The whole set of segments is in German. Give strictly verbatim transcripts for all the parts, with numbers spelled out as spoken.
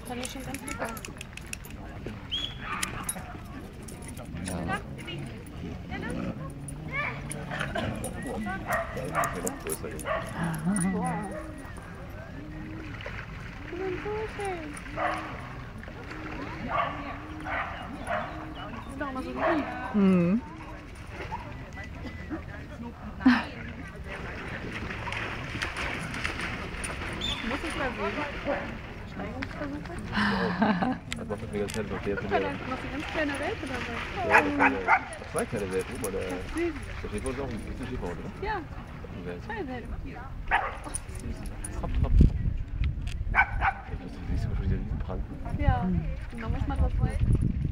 Kann ich schon ganz lecker. Ja. Wow. Die sind so schön. Die sind doch immer so lieb. Mhm. Muss ich mal sehen. Steigungsversuche. Das macht das die ganze Zeit noch sehr Guck mal, da ist noch eine ganz kleine Welt dabei. Ja, das waren ja zwei kleine Welpen. Guck mal, der, der Schäfer ist auch ein bisschen Schäferhund, oder? Ja, Ein Welpe. zwei Welpen. Hopp, hopp. Du siehst schon wieder Riesenpranken. Ja, genau, muss man drauf machen.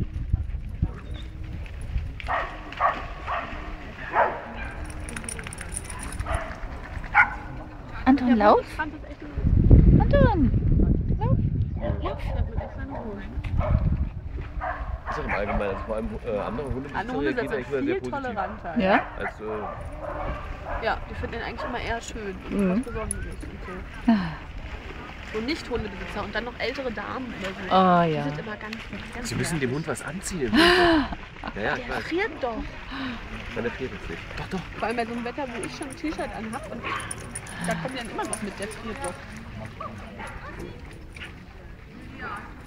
Anton, lauf! Ich fand das echt ein Anton! Lauf! Lauf. Ich hab mir extra eine Ruhe. Das ist auch im Allgemeinen, also vor allem äh, andere Hunde Andere Hunde sind reagieren so eigentlich immer sehr viel positiv. toleranter. Ja? Als, äh, Ja, die finden den eigentlich immer eher schön und Mhm. was Besonderes und so. So Nicht-Hundebesitzer und dann noch ältere Damen oder so. Oh Die ja. sind immer ganz, ganz Sie müssen dem Hund was anziehen. Ja, ja, ich Der weiß. friert doch. Dann erfriert es nicht. Doch, doch. Vor allem bei so einem Wetter, wo ich schon ein T-Shirt anhab und da kommen die dann immer noch mit, der friert doch.